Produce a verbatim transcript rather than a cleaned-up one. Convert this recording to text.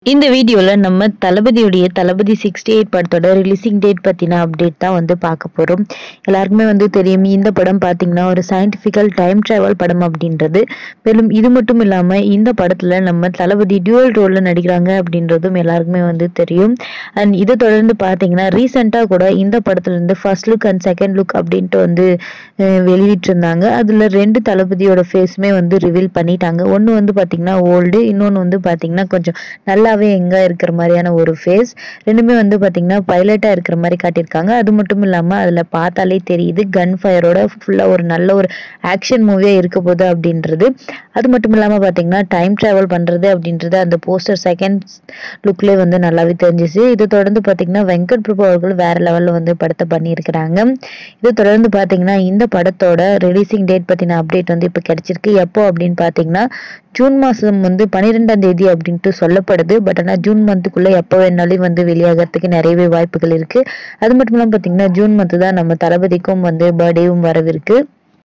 இந்த வீடியோல நம்ம தளபதியுடைய தளபதி சிக்ஸ்டி எயிட் படத்தோட ரிலீசிங் டேட் பத்தின அப்டேட் தான் வந்து பார்க்க போறோம். எல்லாருக்குமே வந்து தெரியும் இந்த படம் பாத்தீங்கன்னா ஒரு சயின்டிபிக்கல் டைம் டிராவல் படம் அப்படின்றது. மேலும் இது மட்டும் இல்லாம இந்த படத்துல நம்ம தளபதி டியூவல் ரோல்ல நடிக்கிறாங்க அப்படின்றதும் எல்லாருக்குமே வந்து தெரியும். அண்ட் இதை தொடர்ந்து பாத்தீங்கன்னா ரீசெண்டா கூட இந்த படத்துல இருந்து first look and second look அப்படின்ட்டு வந்து வெளியிட்டு இருந்தாங்க. அதுல ரெண்டு தளபதியோட ஃபேஸுமே வந்து ரிவீல் பண்ணிட்டாங்க. ஒன்னு வந்து பாத்தீங்கன்னா ஓல்டு, இன்னொன்னு வந்து பாத்தீங்கன்னா கொஞ்சம் நல்லா எங்க இருக்கிற மாதிரியான ஒரு ஃபேஸ். ரெண்டுமே வந்து பாத்தீங்கன்னா பைலட்டா இருக்கிற மாதிரி காட்டியிருக்காங்க. அது மட்டும் இல்லாம அதுல பார்த்தாலே தெரியுது கன் ஃபயரோட ஃபுல்லா ஒரு நல்ல ஒரு ஆக்ஷன் மூவியா இருக்க போகுது அப்படின்றது. அது மட்டும் இல்லாம பாத்தீங்கன்னா டைம் டிராவல் பண்றது அப்படின்றது அந்த போஸ்டர் செகண்ட் லுக்லேயே வந்து நல்லாவே தெரிஞ்சிச்சு. இதை தொடர்ந்து பாத்தீங்கன்னா வெங்கட் பிரபு அவர்கள் வேற லெவல்ல வந்து படத்தை பண்ணியிருக்கிறாங்க. இதை தொடர்ந்து பாத்தீங்கன்னா இந்த படத்தோட ரிலீசிங் டேட் பத்தின அப்டேட் வந்து இப்ப கிடைச்சிருக்கு. எப்போ அப்படின்னு பாத்தீங்கன்னா ஜூன் மாசம் வந்து பன்னிரெண்டாம் தேதி அப்படின்ட்டு சொல்லப்படுது. பட் ஆனால் ஜூன் மந்த்துக்குள்ள எப்போ வேணாலும் வந்து வெளியாகிறதுக்கு நிறையவே வாய்ப்புகள் இருக்கு. அது மட்டும் இல்லாமல் பார்த்தீங்கன்னா ஜூன் மந்த் தான் நம்ம தளபதிக்கும் வந்து பர்த்டேவும் வரவிருக்கு.